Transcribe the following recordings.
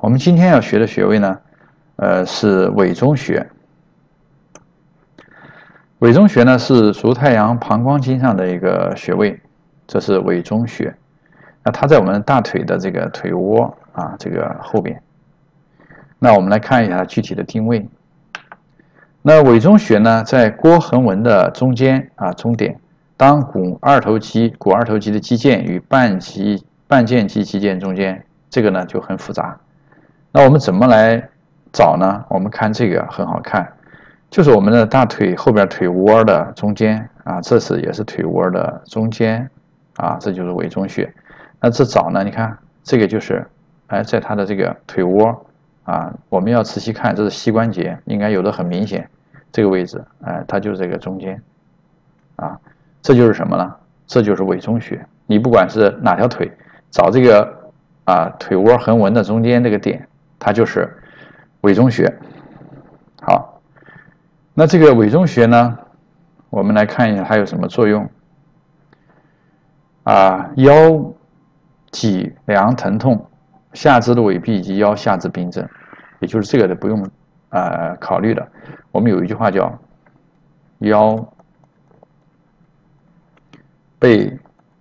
我们今天要学的穴位呢，是委中穴。委中穴呢是足太阳膀胱经上的一个穴位，这是委中穴。那它在我们大腿的这个腿窝啊，这个后边。那我们来看一下它具体的定位。那委中穴呢，在腘横纹的中间啊，中点。当股二头肌的肌腱与半腱肌肌腱中间，这个呢就很复杂。那我们怎么来找呢？我们看这个很好看，就是我们的大腿后边腿窝的中间啊，这是也是腿窝的中间啊，这就是委中穴。那这找呢？你看这个就是，在它的这个腿窝啊，我们要仔细看，这是膝关节，应该有的很明显，这个位置，它就是这个中间啊，这就是什么呢？这就是委中穴。你不管是哪条腿，找这个腿窝横纹的中间这个点，它就是委中穴。好，那这个委中穴呢，我们来看一下它有什么作用。腰脊梁疼痛，下肢的痿痹以及腰下肢病症，也就是这个的不用考虑的。我们有一句话叫腰背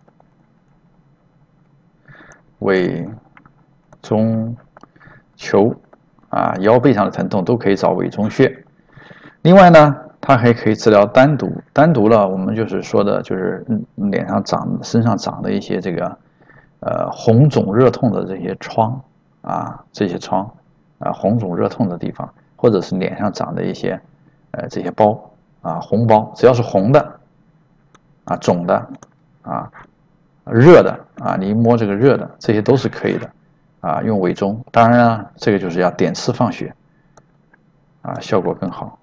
委中求腰背上的疼痛都可以找委中穴。另外呢，它还可以治疗丹毒。丹毒呢，我们就是说的就是脸上身上长的一些这个红肿热痛的这些疮红肿热痛的地方，或者是脸上长的一些这些包红包，只要是红的肿的热的你一摸这个热的，这些都是可以的用委中。当然呢，这个就是要点刺放血效果更好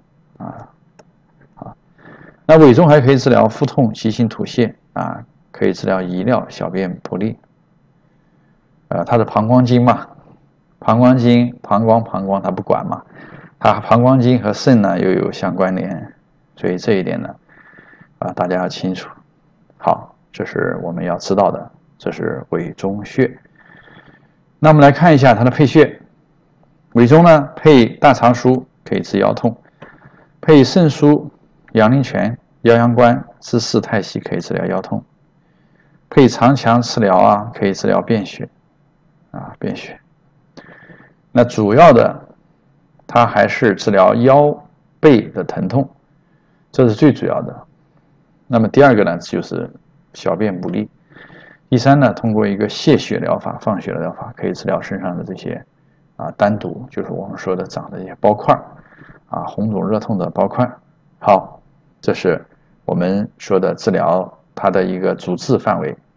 那委中还可以治疗腹痛、急性吐泻可以治疗遗尿、小便不利。它的膀胱经嘛，膀胱它不管嘛，它膀胱经和肾呢又有相关联，所以这一点呢大家要清楚。好，这是我们要知道的，这是委中穴。那我们来看一下它的配穴。委中呢配大肠腧可以治腰痛，配肾腧、阳陵泉、腰阳关、知四太溪可以治疗腰痛，配长强吃疗可以治疗便血便血。那主要的它还是治疗腰背的疼痛，这是最主要的。那么第二个呢就是小便不利。第三呢，通过一个泄血疗法、放血的疗法，可以治疗身上的这些丹毒，就是我们说的长的一些包块红肿热痛的包块。好，这是我们说的治疗它的一个主治范围。